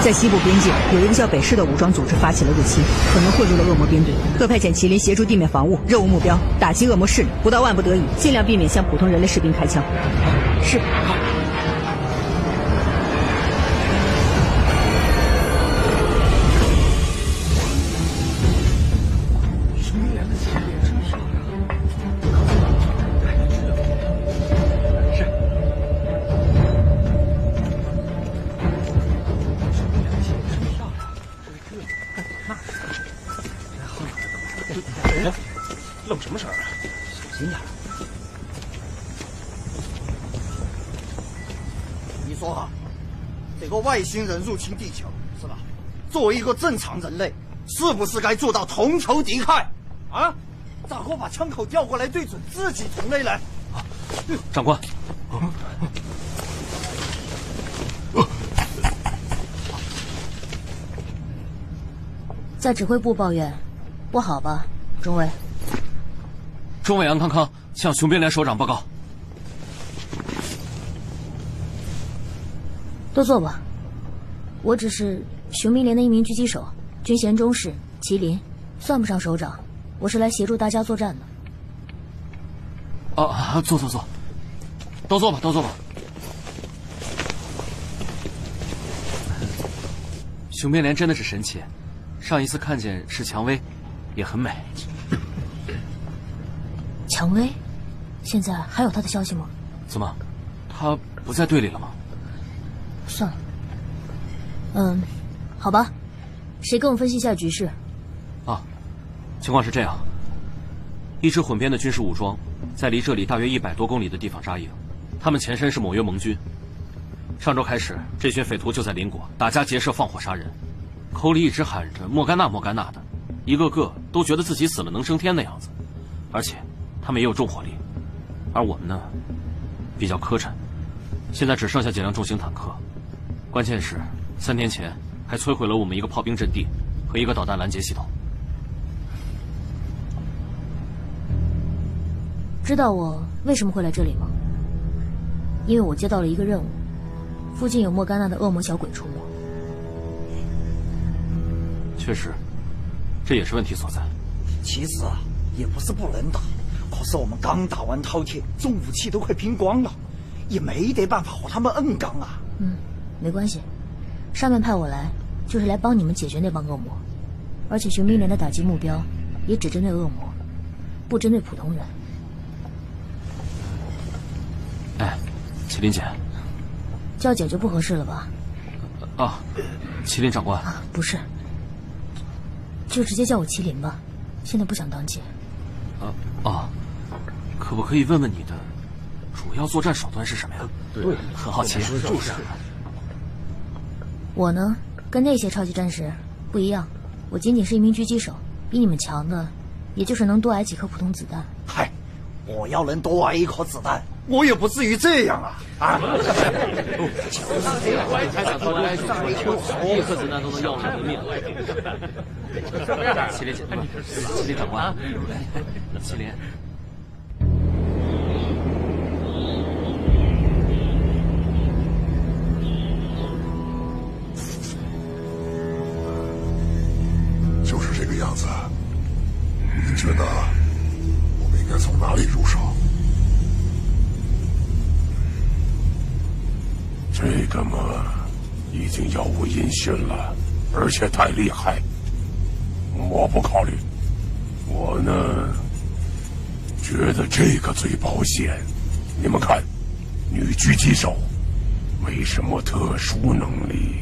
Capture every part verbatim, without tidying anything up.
在西部边境有一个叫北市的武装组织发起了入侵，可能混入了恶魔编队。特派遣麒麟协助地面防务，任务目标打击恶魔势力，不到万不得已，尽量避免向普通人类士兵开枪。是。 愣什么神儿啊？小心点！ 你说哈，这个外星人入侵地球是吧？作为一个正常人类，是不是该做到同仇敌忾？啊？咋个把枪口调过来对准自己同类呢？ 啊，长官。 在指挥部抱怨，不好吧，中尉？ 中尉安康康向雄兵连首长报告。 都坐吧。我只是雄兵连的一名狙击手，军衔中士，麒麟，算不上首长。我是来协助大家作战的。 啊，坐坐坐，都坐吧，都坐吧。雄兵连真的是神奇。 上一次看见是蔷薇，也很美。 蔷薇，现在还有他的消息吗？ 怎么，他不在队里了吗？ 算了。嗯，好吧，谁跟我分析一下局势？ 啊，情况是这样：一支混编的军事武装在离这里大约一百多公里的地方扎营，他们前身是某约盟军。上周开始，这群匪徒就在邻国打家劫舍、放火杀人。 口里一直喊着莫甘娜莫甘娜的，一个个都觉得自己死了能升天的样子，而且他们也有重火力，而我们呢，比较磕碜，现在只剩下几辆重型坦克，关键是三天前还摧毁了我们一个炮兵阵地和一个导弹拦截系统。 知道我为什么会来这里吗？因为我接到了一个任务，附近有莫甘娜的恶魔小鬼出没。 确实，这也是问题所在。 其实啊，也不是不能打，可是我们刚打完饕餮，重武器都快拼光了，也没得办法和他们硬刚啊。 嗯，没关系，上面派我来就是来帮你们解决那帮恶魔，而且雄兵连的打击目标也只针对恶魔，不针对普通人。 哎，麒麟姐， 叫姐就不合适了吧？ 啊，麒麟长官。 啊，不是。 就直接叫我麒麟吧，现在不想当姐。 啊啊，可不可以问问你的主要作战手段是什么呀？ 对， 很好奇。 就是。 我呢，跟那些超级战士不一样，我仅仅是一名狙击手，比你们强的，也就是能多挨几颗普通子弹。 嗨，我要能多挨一颗子弹，我也不至于这样啊！啊！ 还想多挨几颗，一颗子弹都能要我们的命。麒麟姐姐，麒麟长官，麒麟。 就是这个样子。您觉得我们应该从哪里入手？ 这个嘛，已经杳无音讯了，而且太厉害。 我不考虑，我呢觉得这个最保险。你们看，女狙击手没什么特殊能力，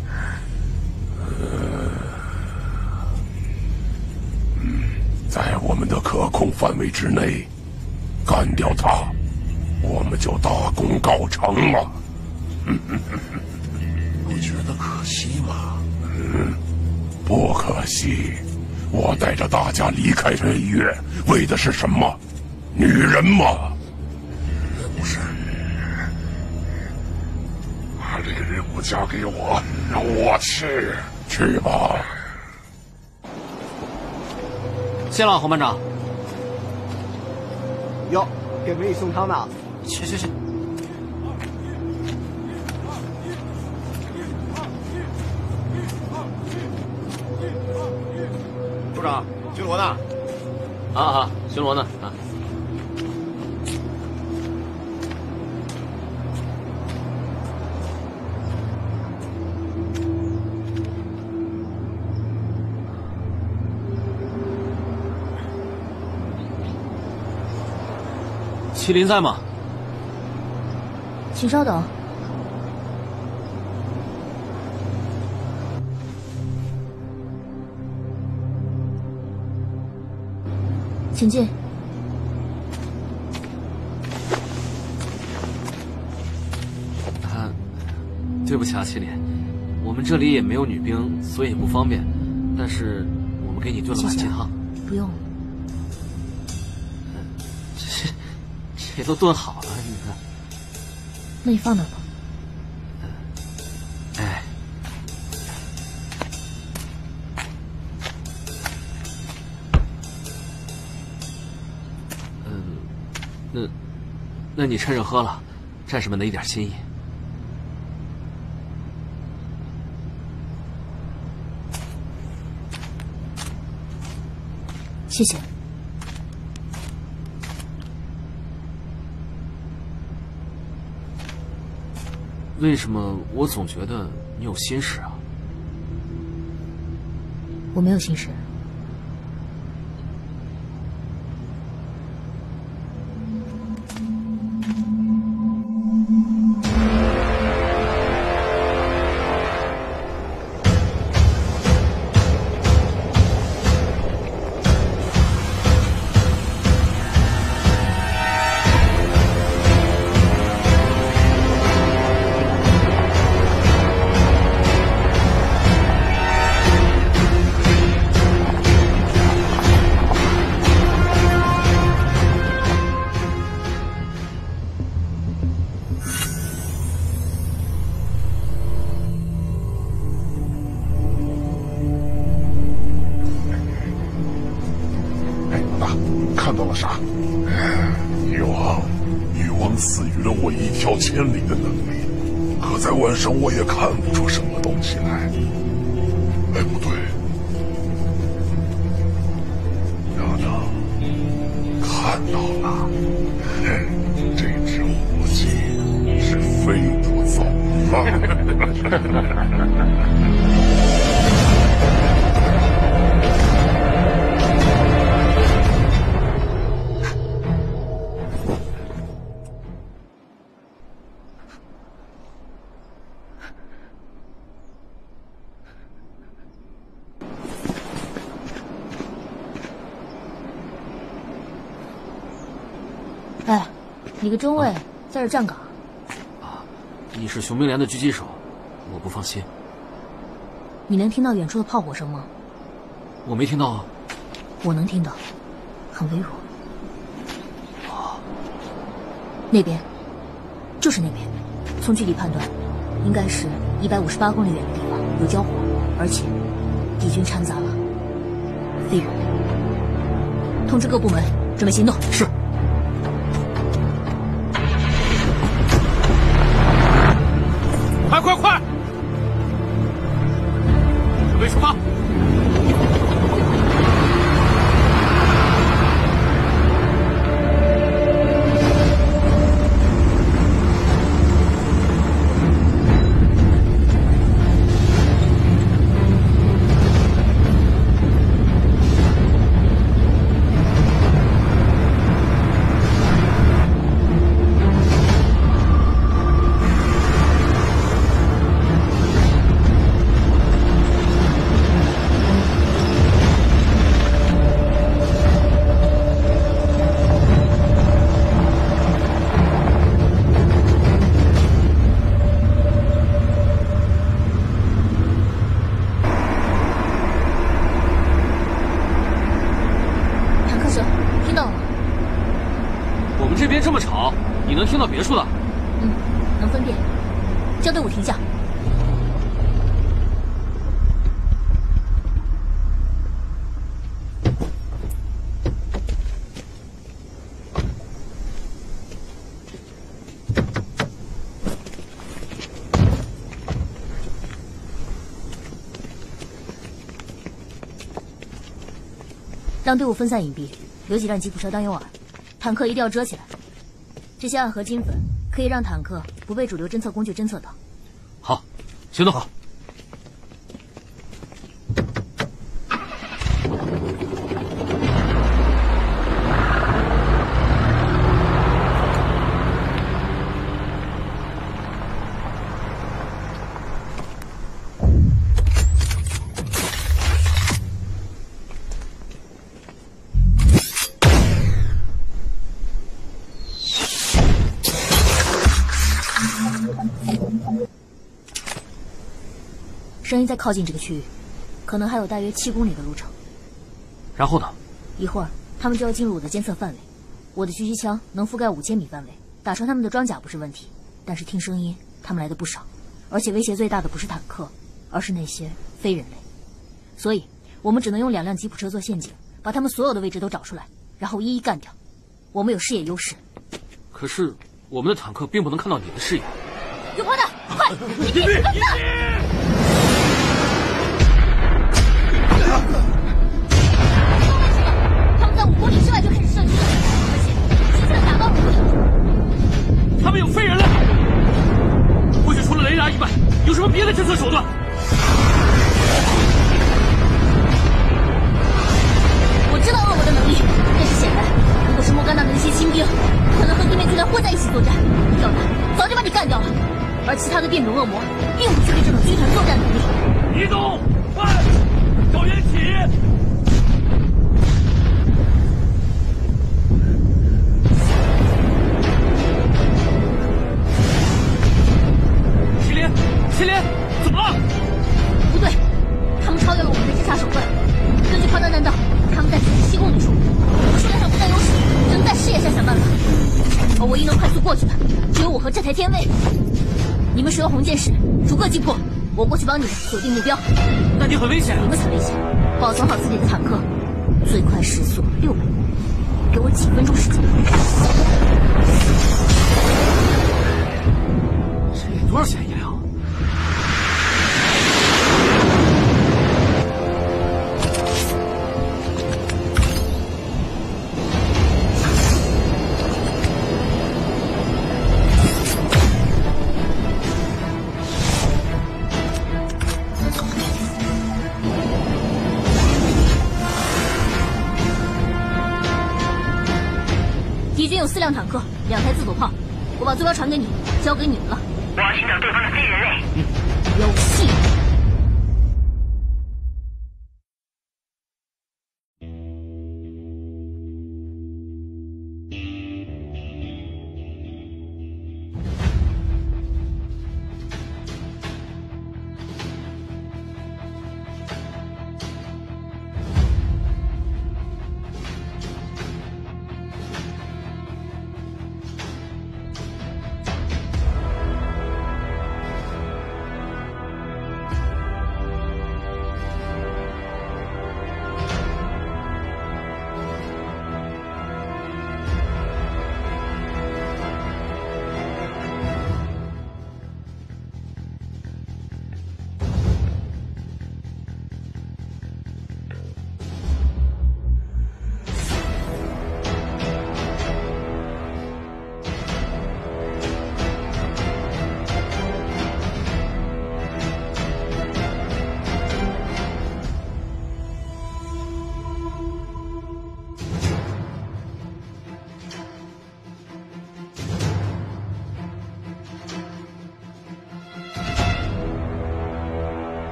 呃，嗯，在我们的可控范围之内干掉她，我们就大功告成了。 不觉得可惜吗？ 嗯，不可惜。 我带着大家离开这医院，为的是什么？女人吗？ 不是。把这个任务交给我，让我去。 去吧。 谢了，洪班长。 哟，给美女送汤呢。 去去去。 组长，巡逻呢？ 啊啊，巡逻呢啊。麒麟在吗？ 请稍等。请进。 啊，对不起啊，麒麟，我们这里也没有女兵，所以也不方便。但是我们给你炖了碗鸡汤。 不用。 这这都炖好了，你看。 那你放那吧。 哎。嗯，那，那你趁热喝了，战士们的一点心意。 谢谢。 为什么我总觉得你有心事啊？ 我没有心事。 千里的能力，可在晚上我也看不出什么东西来。哎，不对，娜娜看到了，这只火鸡是飞不走了。 哎，你个中尉、啊、在这站岗。 啊，你是雄兵连的狙击手，我不放心。 你能听到远处的炮火声吗？ 我没听到啊。 我能听到，很微弱。 啊， 那边，就是那边。从距离判断，应该是一百五十八公里远的地方有交火，而且敌军掺杂了非人。通知各部门准备行动。 是。快快快！准备出发！能听到别处的？ 嗯，能分辨。叫队伍停下。 让队伍分散隐蔽，留几辆吉普车当诱饵，坦克一定要遮起来。这些暗合金粉可以让坦克不被主流侦测工具侦测到。 好，行动好。 声音在靠近这个区域，可能还有大约七公里的路程。 然后呢？ 一会儿他们就要进入我的监测范围。我的狙击枪能覆盖五千米范围，打穿他们的装甲不是问题。但是听声音，他们来的不少，而且威胁最大的不是坦克，而是那些非人类。所以，我们只能用两辆吉普车做陷阱，把他们所有的位置都找出来，然后一一干掉。我们有视野优势。 可是我们的坦克并不能看到你的视野。 有炮弹，快！你别跟上！ 他们在五公里之外就开始射击了，而且现在打到目的。 他们有非人类，或许除了雷达以外，有什么别的侦测手段？ 我知道恶魔的能力，但是显然，如果是莫甘娜的那些新兵，可能和对面军团混在一起作战，要不然早就把你干掉了。而其他的变种恶魔，并不具备这种军团作战能力。 移动，快！ 找援起！祁连，祁连，怎么了？ 不对，他们超越了我们的侦察手段。根据炮弹弹道，他们在九十七公里处，数量上不占优势，只能在视野下想办法。而唯一能快速过去的，只有我和这台天卫。你们使用红箭矢，逐个击破。 我过去帮你们锁定目标， 那你很危险啊！ 你们才危险！保存好自己的坦克，最快时速六百公里，给我几分钟时间。 这有多少显眼啊！ 敌军有四辆坦克，两台自走炮，我把坐标传给你，交给你们了。 我要寻找对方的非人类。 有戏！